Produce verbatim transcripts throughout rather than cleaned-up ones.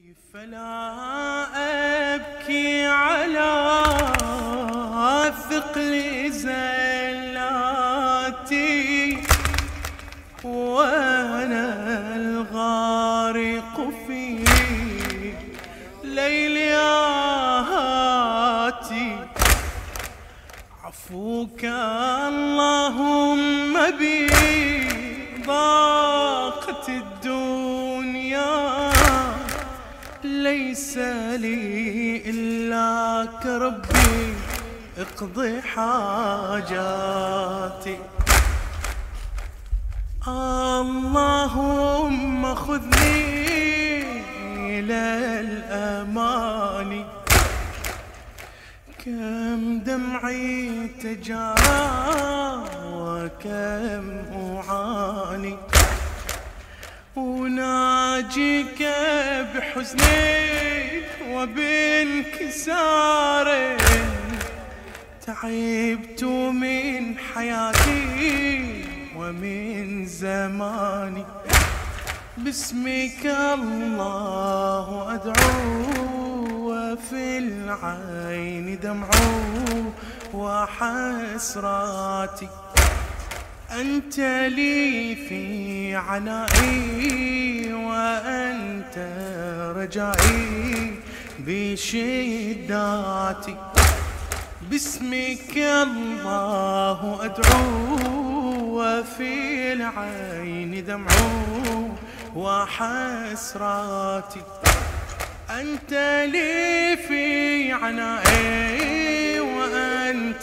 فلا أبكي على ثقل زلاتي وأنا الغارق في ليل آهاتي. عفوك اللهم بي ضاقت الدنيا، ليس لي إلاك ربي اقضي حاجاتي. اللهم خذني إلى الأمان، كم دمعي تجارى وكم أعاني، وناجيك بحزني وبانكسار، تعبت من حياتي ومن زماني. باسمك الله أدعو وفي العين دمع وحسراتي. أنت لي في عنائي وأنت رجائي بشداتي. باسمك الله أدعو وفي العين دمع وحسراتي. أنت لي في عنائي وأنت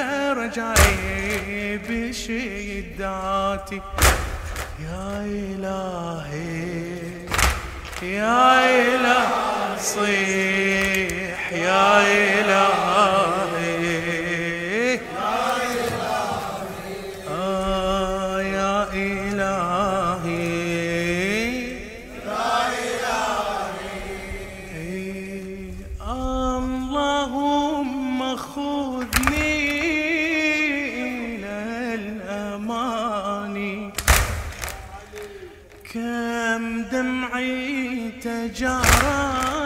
رجائي بشداتي. يا إلهي يا إلهي صيح يا إلهي يا إلهي آه يا إلهي يا إلهي. اللهم خذني إلى الأمان، كم دمعي تجارى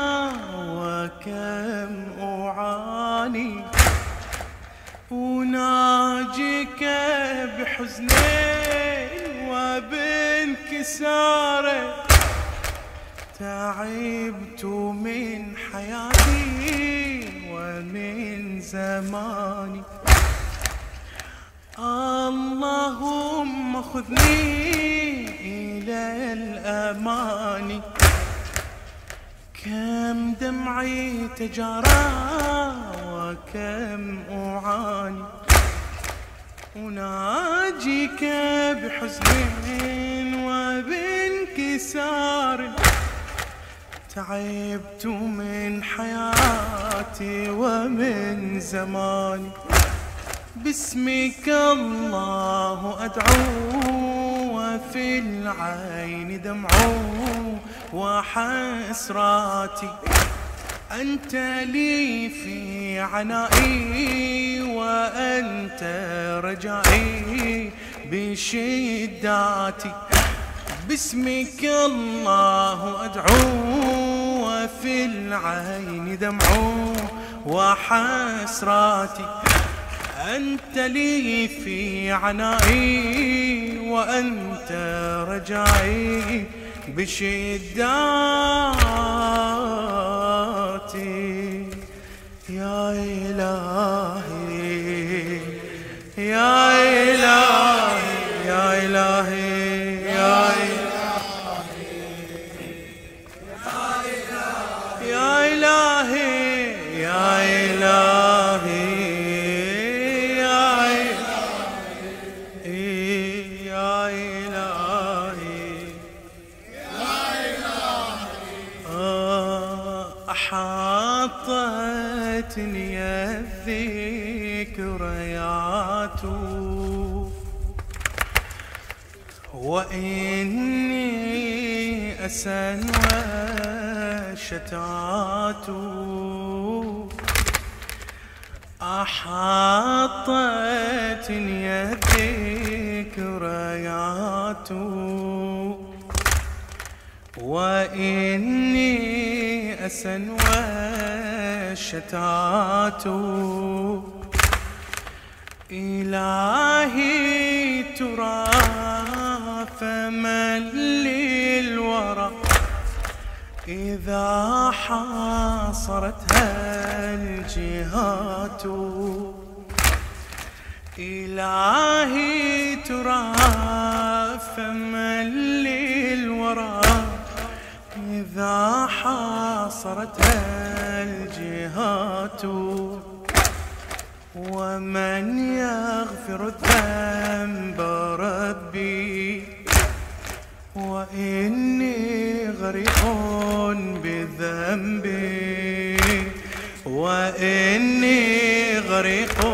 وكم أعاني، وناجيك بحزني وبانكسار، تعبت من حياتي ومن زماني. اللهم خذني إلى الأمان، كم دمعي تجارى وكم أعاني، وناجيك بحزن وبانكسار، تعبت من حياتي ومن زماني. باسمك الله أدعو وفي العين دمع وحسراتي. أنت لي في عنائي وأنت رجائي بشداتي. باسمك الله أدعو وفي العين دمع وحسراتي. أنت لي في عنائي وأنت رجائي بشداتي. يا إلهي يا إلهي يا إلهي يا إلهي يا إلهي يا إلهي أحاطتني الذكريات وإني أسى وشتات، أحاطتني الذكريات وإني أسى والشتات إلهي ترى فمن للورى إذا حاصرتها الجهات إلهي ترى فمن للورى إذا حاصرتها الجهات ومن يغفر الذنب ربي وإني غريق بذنبي وإني غريق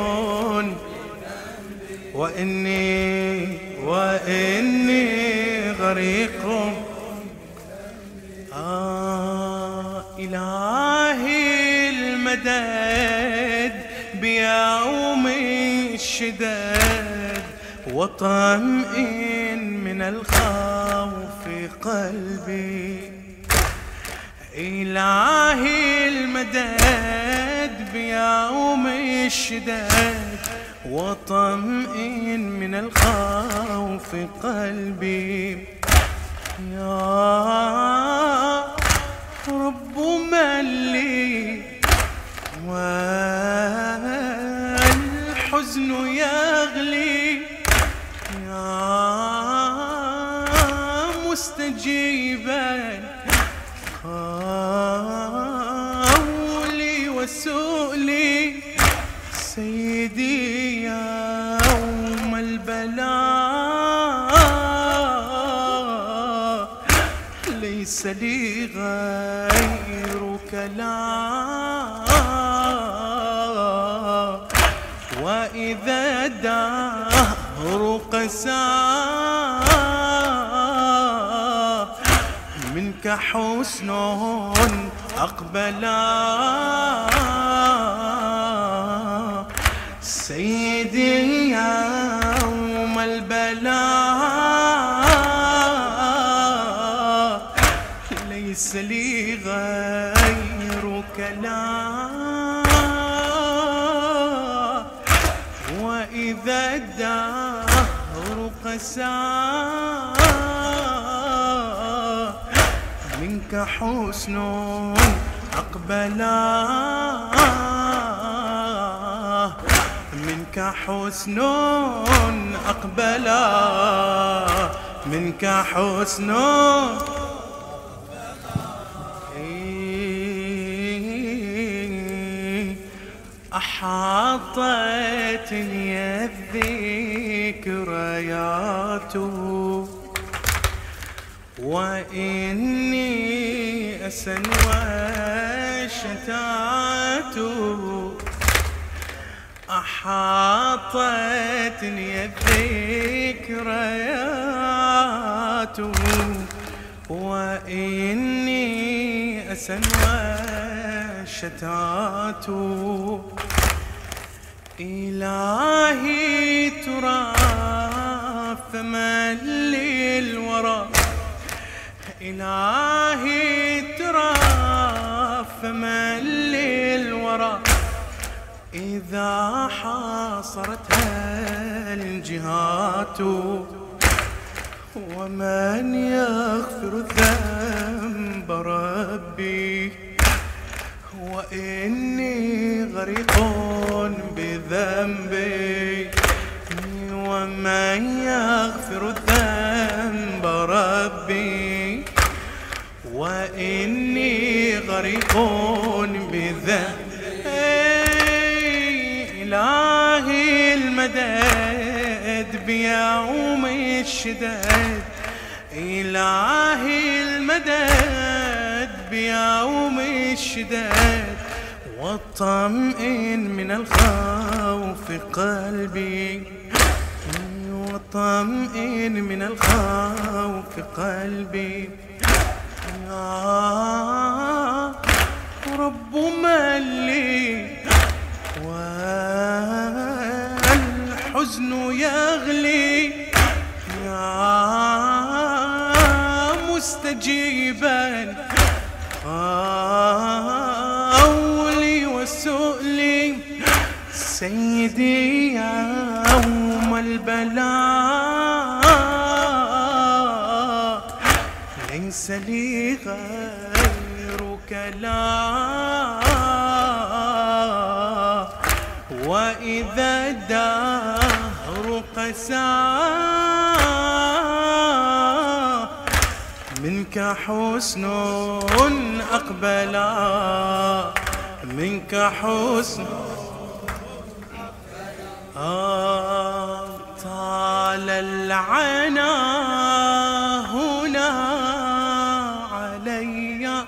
وإني وإني غريق آه إلهي المدد بيوم الشداد وطمئن من الخوف قلبي إلهي المدد بيوم الشداد وطمئن من الخوف قلبي يا رب من لي والحزن يغلي يا مستجيبا قولي وسؤلي سيدي يوم البلاء ليس لي غيرك لا وإذا الدهر قسى منك حسن أقبلا سيدي يوم البلاء ليس لي غيرك لا وإذا الدهر قسى منك حسن أقبلا منك حسن أقبلا منك حسن أحاطتني الذكريات وإني أسى والشتات أحاطتني الذكريات وإني أسى والشتات إلهي ترى فمن للورى إلهي ترى فمن للورى إذا حاصرتها الجهات ومن يغفر الذنب ربي وإني غريق بذنبي ومن يغفر الذنب ربي وإني غريق بذنبي إلهي المدد بيوم الشداد إلهي المدد بيوم الشداد وطمئن من الخوف قلبي وطمئن من الخوف قلبي يا رب من لي والحزن يغلي يا مستجيبا سيدي يوم البلاء ليس لي غيرك لا، وإذا الدهر قسى منك حسن أقبلا، منك حسن آه طال العنا هنا علي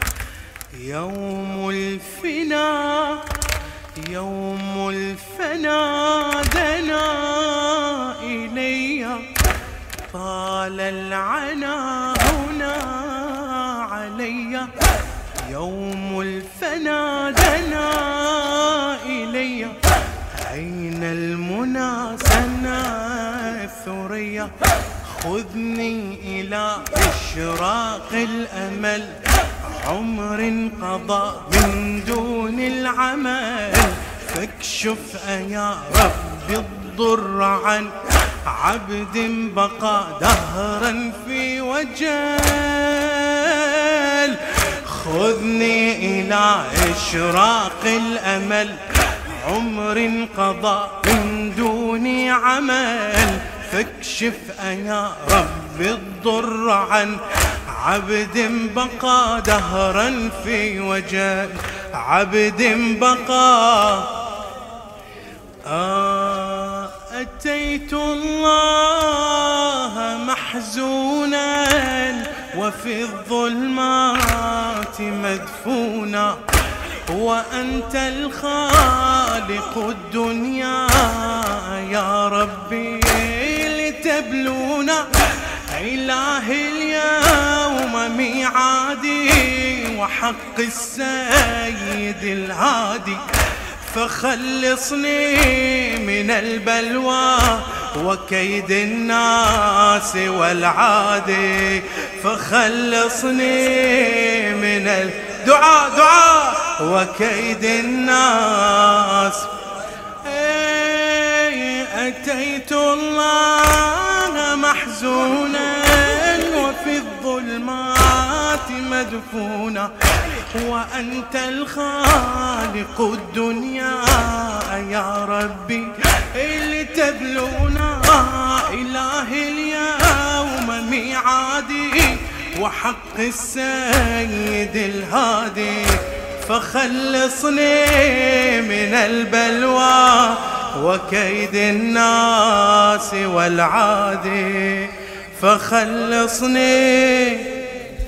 يوم الفنا، يوم الفنا دنا إلي، طال العنا هنا علي يوم الفنا دنا إلي، أين المنى سنى الثريا، خذني إلى إشراق الأمل، عمر قضى من دون العمل، فاكشف يا رب الضر عن عبد بقى دهرا في وجل، خذني إلى إشراق الأمل، عمر قضى من دون عمل، فاكشف يا رب الضر عن عبد بقى دهرا في وجل، عبد بقى آه أتيت الله محزونا وفي الظلمات مدفونا، وأنت الخالق الدنيا يا ربي لتبلونا، إله اليوم ميعادي وحق السيد الهادي، فخلصني من البلوى وكيد الناس والعادي، فخلصني من الدعاء دعاء وكيد الناس. أتيت الله محزونا وفي الظلمات مدفونا، وأنت الخالق الدنيا يا ربي لتبلونا، إله اليوم ميعادي وحق السيد الهادي، فخلصني من البلوى وكيد الناس والعادي، فخلصني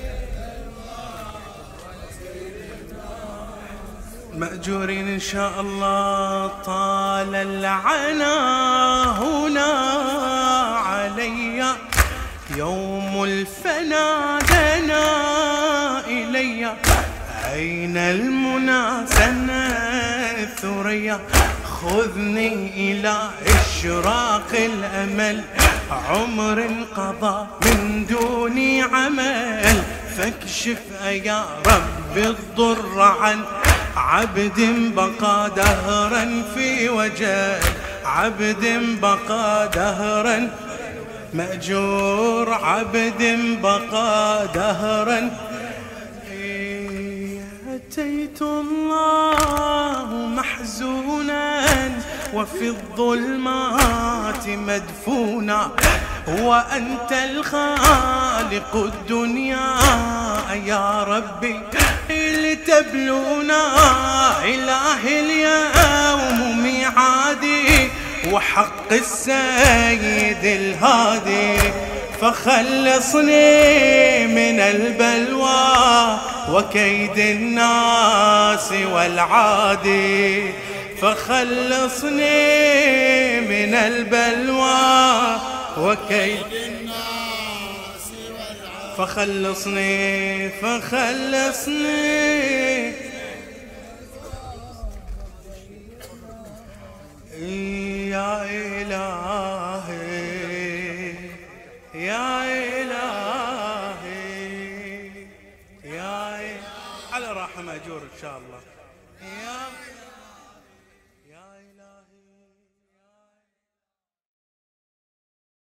مأجورين إن شاء الله. طال العنا هنا علي يوم الفنا دنا إلي، أين المنى سنى الثريا، خذني إلى إشراق الأمل، عمر قضى من دوني عمل، فاكشف يا رب الضر عن عبد بقى دهرا في وجل، عبد بقى دهرا مأجور، عبد بقى دهرا. أتيت الله محزونا وفي الظلمات مدفونا، وأنت الخالق الدنيا يا ربي لتبلونا، إله اليوم ميعادي وحق السيد الهادي، فخلصني من البلوى وكيد الناس والعادي، فخلصني من البلوى وكيد الناس والعادي، فخلصني فخلصني يا إلهي يا إلهي يا إلهي. على راحة مأجور إن شاء الله. يا